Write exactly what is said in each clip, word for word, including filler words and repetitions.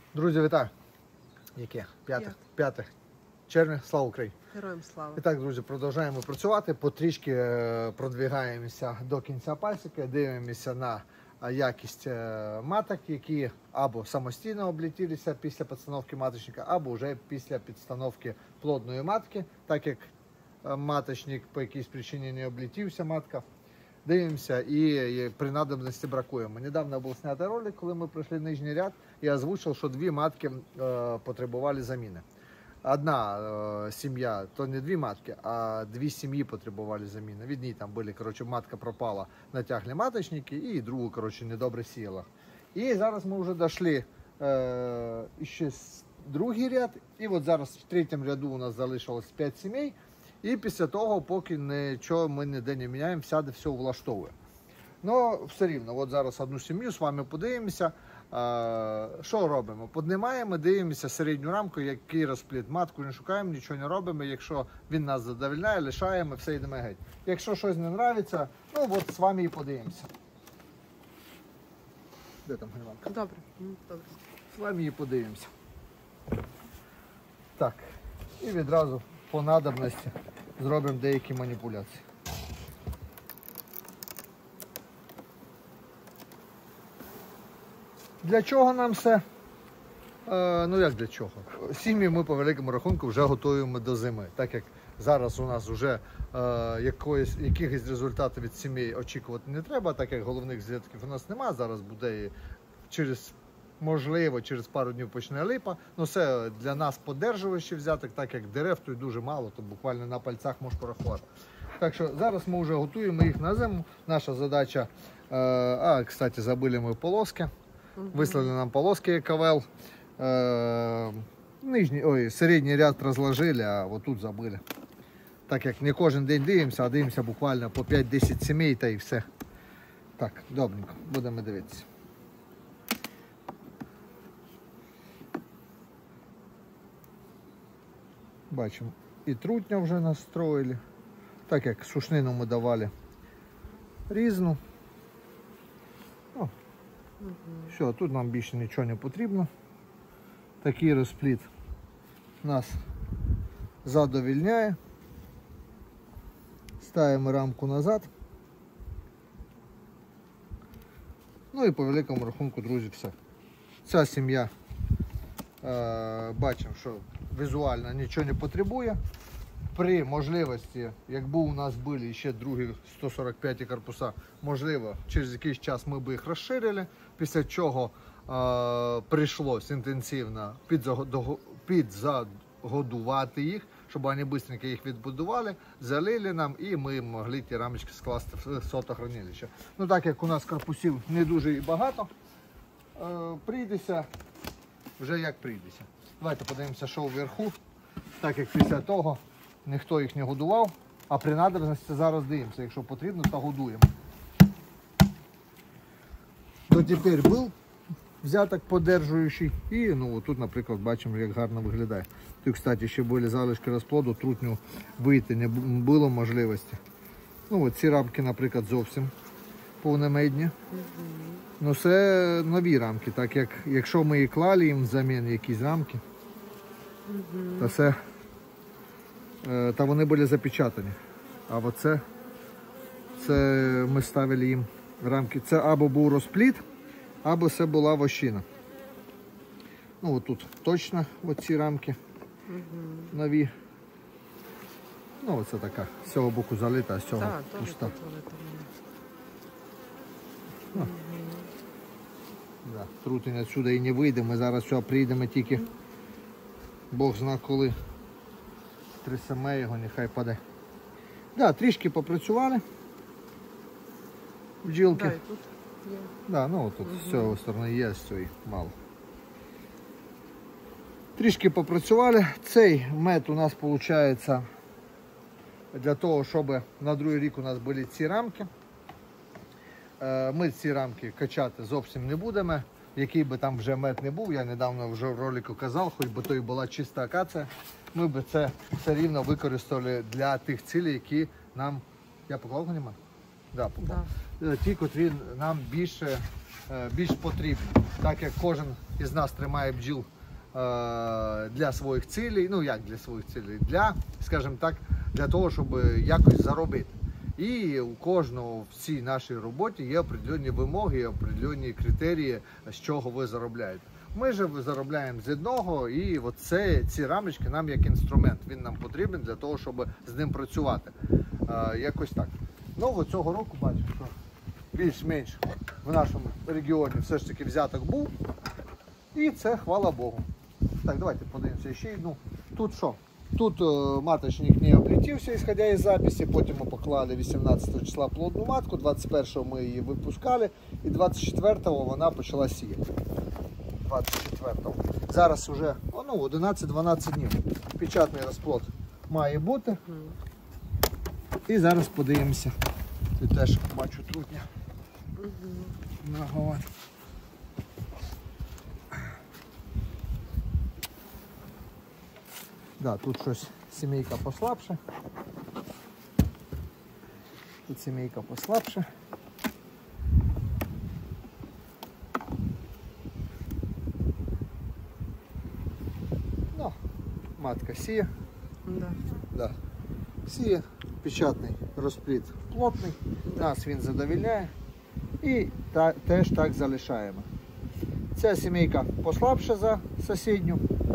Друзі, вітаю! Яке? п'яте червня. Слава Україні! Героям слава! І так, друзі, продовжуємо працювати. Потрішки продвигаємося до кінця пасіки, дивимося на якість маток, які або самостійно облетілися після підстановки маточника, або вже після підстановки плодної матки, так як маточник по якійсь причині не облетівся, матка. Дивимося і при надобності бракуємо. Недавно був знятий ролик, коли ми пройшли нижній ряд, і озвучив, що дві матки е, потребували заміни. Одна е, сім'я, то не дві матки, а дві сім'ї потребували заміни. Від ній там були, коротше, матка пропала, натягли маточники, і другу, коротше, недобре сіяла. І зараз ми вже дійшли е, ще другий ряд, і от зараз в третьому ряду у нас залишилось п'ять сімей. І після того, поки нічого ми ніде не міняємо, сяде, все влаштовує. Ну, все рівно, от зараз одну сім'ю з вами подивимося. А, що робимо? Піднімаємо, дивимося середню рамку, який розплід. Матку не шукаємо, нічого не робимо. Якщо він нас задовольняє, лишаємо, все йдемо геть. Якщо щось не подобається, ну от з вами і подивимося. Де там Гріванка? Добре, добре. З вами і подивимося. Так, і відразу по надобності зробимо деякі маніпуляції. Для чого нам все? Е, ну як для чого? Сім'ї ми по великому рахунку вже готуємо до зими. Так як зараз у нас вже е, якоїсь, якихось результатів від сімей очікувати не треба, так як головних злітків у нас немає. Зараз буде і через, можливо, через пару днів почне липа. Ну все для нас подержувачі взяток, так як дерев тут дуже мало, то буквально на пальцях можеш порахувати. Так що зараз ми вже готуємо їх на зиму. Наша задача, е, а, кстати, забили ми полоски. Вислали нам полоски КВЛ. Е, нижній, ой, середній ряд розложили, а от тут забили. Так як не кожен день дивимося, а дивимося буквально по п'ять-десять сімей та і все. Так, добренько, будемо дивитися. Бачимо, і трутня вже настроїли. Так як сушнину ми давали різну. О. Угу. Все, тут нам більше нічого не потрібно. Такий розплід нас задовільняє. Ставимо рамку назад. Ну і по великому рахунку, друзі, все. Ця сім'я, е, бачимо, що візуально нічого не потребує. При можливості, якби у нас були ще другі сто сорок п'ять корпуса, можливо, через якийсь час ми б їх розширили, після чого е, прийшлось інтенсивно підзагодувати їх, щоб вони швидко їх відбудували, залили нам і ми могли ті рамочки скласти в сотохранилище. Ну так як у нас корпусів не дуже і багато, е, прийдеться вже як прийдеться. Давайте подивимося, що вверху, так як після того ніхто їх не годував, а при надобності зараз дивимося, якщо потрібно, то годуємо. То тепер був взяток подержуючий і ну, тут, наприклад, бачимо, як гарно виглядає. Тут, кстати, ще були залишки розплоду, трутню вийти не було можливості. Ну, от ці рамки, наприклад, зовсім повномедні. Mm-hmm. Ну, це нові рамки, так як якщо ми і клали їм взамін якісь рамки, mm-hmm. то це та вони були запечатані. А оце, це ми ставили їм рамки. Це або був розплід, або це була вощина. Ну, отут точно оці рамки угу. нові. Ну, оце така. З цього боку залита, а з цього так, пуста. Угу. Да, трутень відсюди і не вийде. Ми зараз все прийдемо тільки Бог зна коли. Трясемо його, нехай паде. Да, трішки попрацювали бджілки. Да, і тут є. Да, ну тут угу. з цієї сторони є, з цієї мало. Трішки попрацювали. Цей мед у нас виходить для того, щоб на другий рік у нас були ці рамки. Ми ці рамки качати зовсім не будемо. Який би там вже мед не був, я недавно вже в ролику казав, хоч би то і була чиста акація, ми б це все рівно використовували для тих цілей, які нам... Я поклав, нема? Да, попав. Да. Ті, котрі нам більше, е, більш потрібні. Так як кожен із нас тримає бджіл е, для своїх цілей, ну як для своїх цілей, для, скажімо так, для того, щоб якось заробити. І у кожного в цій нашій роботі є определенні вимоги, є определенні критерії, з чого ви заробляєте. Ми ж заробляємо з одного, і оце, ці рамочки нам як інструмент, він нам потрібен для того, щоб з ним працювати. Е, якось так. Ну, цього року бачу, що більш-менш в нашому регіоні все ж таки взяток був. І це хвала Богу. Так, давайте подивимося ще одну. Тут що? Тут е, маточник не облетівся, ісходя із записі, потім ми поклали вісімнадцятого числа плодну матку, двадцять першого ми її випускали і двадцять четвертого вона почала сіяти. двадцять четвертого. Зараз вже ну, одинадцять-дванадцять днів. Печатний розплод має бути. І зараз подивимося. Тут теж бачу трутня. Наговор. Да, тут щось сімейка послабше. Тут сімейка послабше. Ну, матка сіє. Да. Да. Сіє, печатний розплід плотний, нас він задовільняє і та, теж так залишаємо. Ця сімейка послабша за сусідню.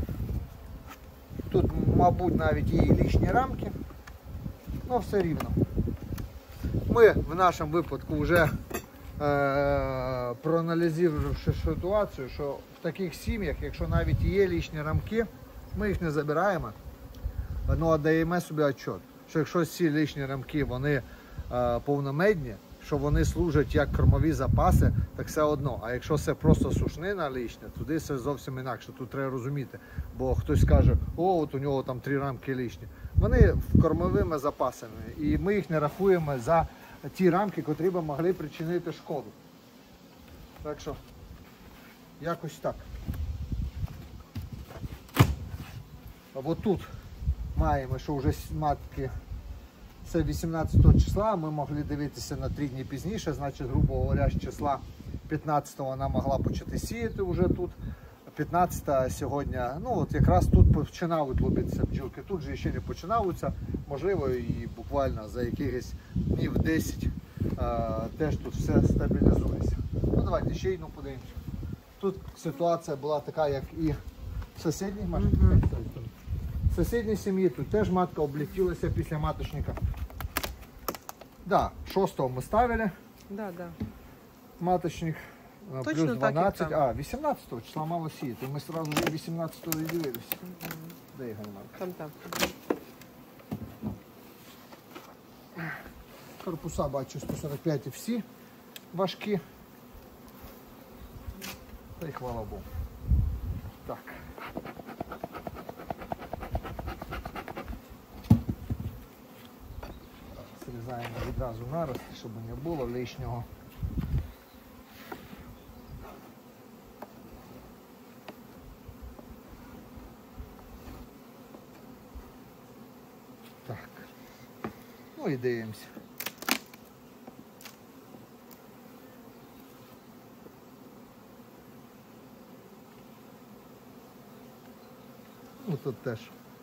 Тут, мабуть, навіть є і лишні рамки, але все рівно. Ми в нашому випадку вже е, проаналізувавши ситуацію, що в таких сім'ях, якщо навіть є лишні рамки, ми їх не забираємо, але даємо собі відчут, що якщо ці лишні рамки вони е, повномедні, що вони служать як кормові запаси, так все одно. А якщо це просто сушнина лишня, туди все зовсім інакше. Тут треба розуміти, бо хтось каже, о, от у нього там три рамки лишні. Вони кормовими запасами, і ми їх не рахуємо за ті рамки, котрі б могли причинити шкоду. Так що, якось так. Або тут маємо, що вже матки це вісімнадцятого числа, ми могли дивитися на три дні пізніше, значить, грубо говоря, з числа п'ятнадцятого вона могла почати сіяти вже тут. п'ятнадцятого сьогодні, ну от якраз тут починають лупитися бджілки, тут же ще не починаються, можливо і буквально за якихось днів десять а, теж тут все стабілізується. Ну давайте ще одну подивимося. Тут ситуація була така, як і в сусідній машині. Mm-hmm. В сусідній сім'ї тут теж матка облетілася після маточника. Да, шостого ми ставили Да, да. маточник. Точно плюс дванадцять, так, як а, вісімнадцятого числа мало сіяти. Ми одразу вже вісімнадцятого і дивилися. Угу. Де його немає? Там так. Корпуса бачу сто сорок п'ять і всі важкі. Та й хвала Богу. Так. Зрізаємо відразу нарости, щоб не було лишнього. Так. Ну і дивимося. Ну тут теж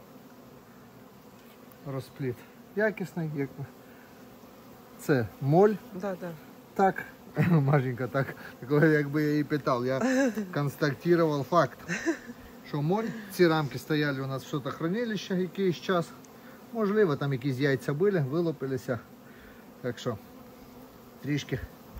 розпліт якісний, як це моль. Да, да. Так, Машенька, так, такого якби я і питав, я констатував факт, що моль, ці рамки стояли у нас в сотохранилищі якийсь час, можливо там якісь яйця були, вилупилися, так що трішки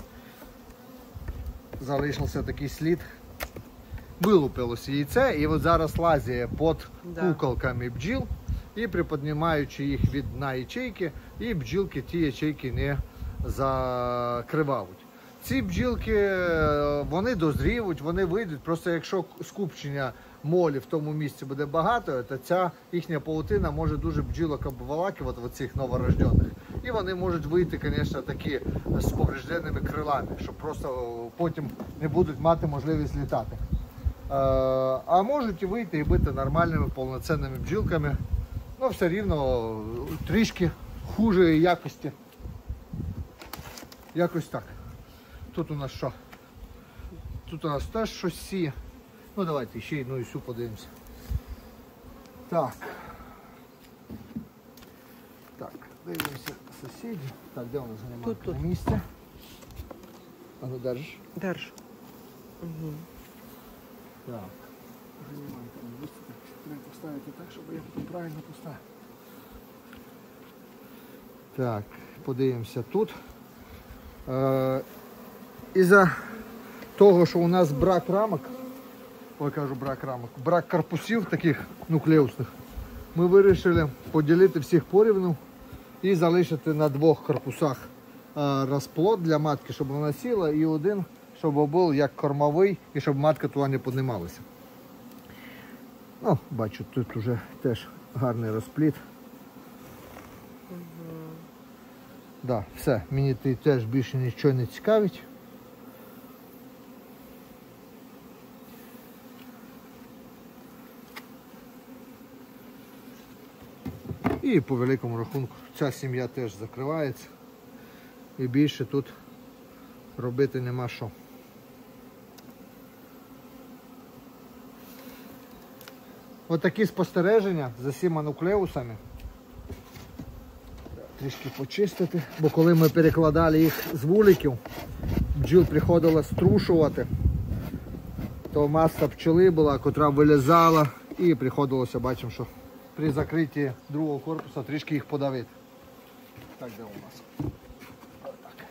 залишився такий слід. Вилупилося яйце і от зараз лазить під Да. куколками бджіл і приподнімаючи їх від дна ячейки, і бджілки ті ячейки не закривають. Ці бджілки, вони дозріють, вони вийдуть, просто якщо скупчення молі в тому місці буде багато, то ця їхня павутина може дуже бджілок обволакувати, оцих новорождених. І вони можуть вийти, звісно, такі з поврежденими крилами, що просто потім не будуть мати можливість літати. А можуть і вийти і бути нормальними повноцінними бджілками, але все рівно трішки хужої якості. Якось так. Тут у нас що? Тут у нас теж щось сіє. Ну давайте ще одну і сю подивимося. Так. Так, дивимося сусідів. Так, де у нас немає Тут, тут. на місці? А ну держиш? Держ. Угу. Так. Занимаєте на місці. Треба поставити так, щоб я потім правильно поставив. Так, подивимося тут. Е, із-за того, що у нас брак рамок, ой, кажу брак рамок, брак корпусів таких нуклеусних, ми вирішили поділити всіх порівну і залишити на двох корпусах е, розплод для матки, щоб вона сіла, і один, щоб був як кормовий, і щоб матка туди не піднімалася. Ну, бачу, тут вже теж гарний розплід. Да, все, мені ти теж більше нічого не цікавить. І по великому рахунку ця сім'я теж закривається. І більше тут робити нема що. Отакі спостереження за всіма нуклеусами. Трішки почистити, бо коли ми перекладали їх з вуликів, бджіл приходилось струшувати, то маса пчели була, котра вилізала, і приходилося, бачимо, що при закритті другого корпусу трішки їх подавити. Так, де у нас? Отак.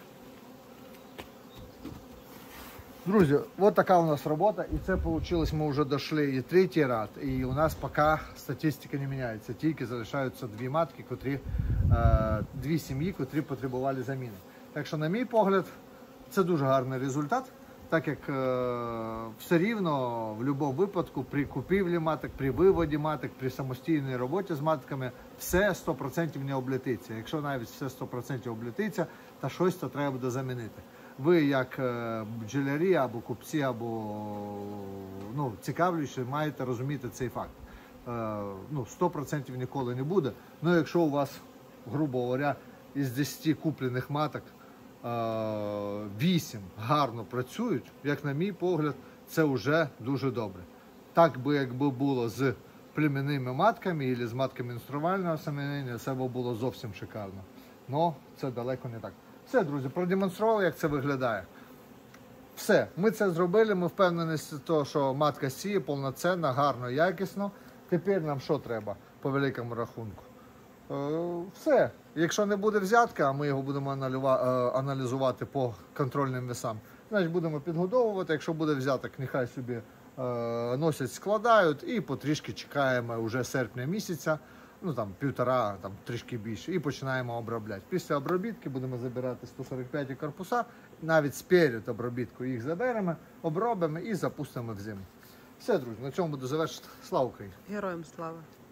Друзі, от така у нас робота, і це вийшло, ми вже дійшли і третій раз, і у нас поки статистика не міняється, тільки залишаються дві матки, котрі, е, дві сім'ї, котрі потребували заміни. Так що, на мій погляд, це дуже гарний результат, так як е, все рівно в будь-якому випадку при купівлі маток, при виводі маток, при самостійній роботі з матками все сто відсотків не облетиться. Якщо навіть все сто відсотків облетиться, то щось то треба буде замінити. Ви, як е, бджолярі або купці, або ну, цікавлюючі, маєте розуміти цей факт. Е, ну, сто відсотків ніколи не буде. Ну, якщо у вас, грубо говоря, із десяти куплених маток вісім гарно працюють, як на мій погляд, це вже дуже добре. Так би, якби було з племінними матками або з матками менструального осеменення, це б було зовсім шикарно. Но це далеко не так. Все, друзі, продемонстрували, як це виглядає. Все, ми це зробили, ми впевнені в тому, що матка сіє повноцінно, гарно, якісно. Тепер нам що треба по великому рахунку? Е, все. Якщо не буде взятка, а ми його будемо аналізувати по контрольним весам, значить будемо підгодовувати. Якщо буде взяток, нехай собі е, носять, складають і потрішки чекаємо вже серпня місяця, ну там півтора, там трішки більше, і починаємо обробляти. Після обробітки будемо забирати сто сорок п'ять корпуса, навіть сперед обробітку їх заберемо, обробимо і запустимо в зиму. Все, друзі, на цьому буду завершити. Слава Україні! Героям слава.